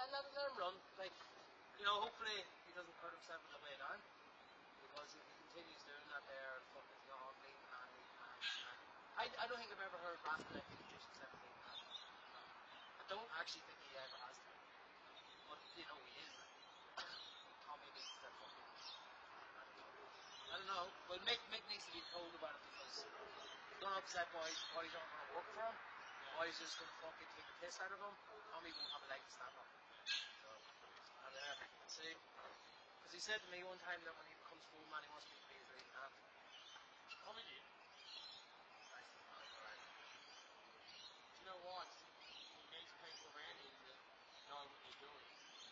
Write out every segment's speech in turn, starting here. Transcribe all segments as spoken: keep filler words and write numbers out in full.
let, let him run. Like, you know, hopefully he doesn't hurt himself on the way down. Because if he continues doing that there, fuck, he's not on bleeding handy. And, and I, I don't think I've ever heard Rascal introduce himself bleeding handy. No. I don't actually think he ever has to. But, you know, he is. Like, Tommy needs to fucking... I don't know. I don't know. Well, Mick, Mick needs to be told about it because he's going to upset boys. Boys aren't going to work for him. Boys are just going to fucking take the piss out of him. Tommy won't have a leg to stand up. So, and uh, see... Because he said to me one time that when he becomes full man, he wants me to be his leading hand. Tommy did. Nice. Alright. Do you know what? He needs people around him that know what they're doing.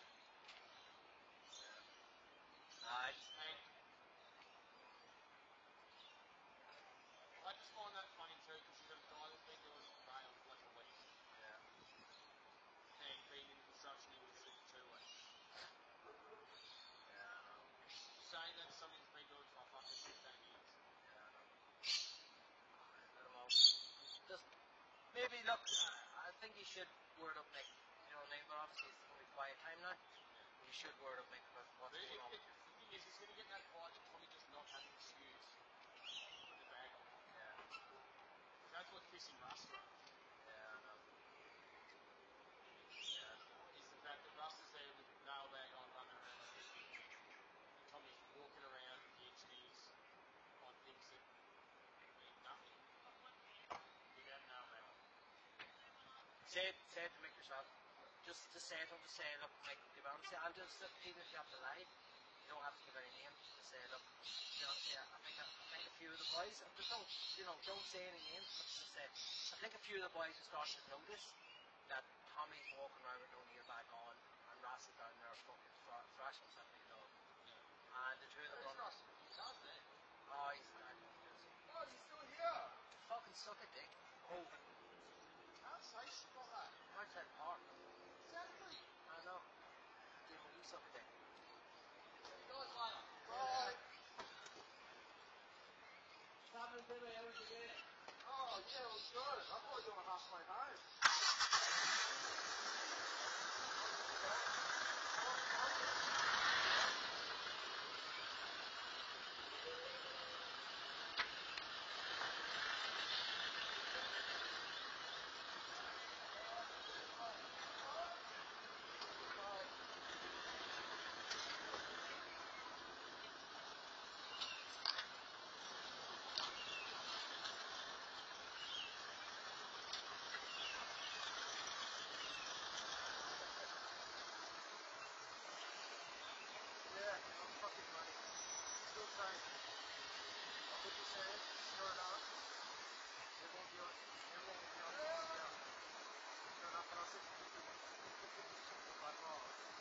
Yeah. Alright. And I just find that funny too, because you've got a guy that's been doing rail for like a week. Yeah. And been in the construction industry for two weeks. Yeah, I know. Saying that something's been doing for fucking fifteen years. Yeah, I know. I don't know. Just, maybe, look, I, I think he should word up Mick. You know what I mean? But obviously it's going to be quiet time now. Yeah. He should word up Mick about what's Really, going on. it, the thing is, he's going to get that quiet that Tommy just not having an excuse to put the bag on. Yeah. That's what's pissing Russ off. Yeah, I know. Yeah. Is the fact that Russ is there with the nail bag on, running around like this. And Tommy's walking around with the engineers on things that mean nothing without a nail bag on. Say it, say it to Mick yourself. Just to say it, don't just say, look, Mick, give out and say, I'll just, even if you have to lie, you don't have to give any names. Just say, look, you know, yeah, I think, I think a few of the boys, but don't, you know, don't say any names, but just say, I think a few of the boys are starting to notice that Tommy's walking around with no kneel back on, and Ross is down there fucking thr- thrashing himself, you know. Yeah. And the two of them run. He's out there. Oh, he's not. Oh, he's still here. Fucking suck it, dick. Oh. Can't say shit like that. Parkdale Park. Exactly. I know. Dude, well, you suck it, dick. See you guys later. Bye. What's happening to me? How was your day? Oh, yeah, it was good. I thought you were on halfway home. Yeah, I'm fucking money. Good time. What would you say? Sure not. It won't be on. It won't be on. Yeah. You're not gonna sit. But, oh.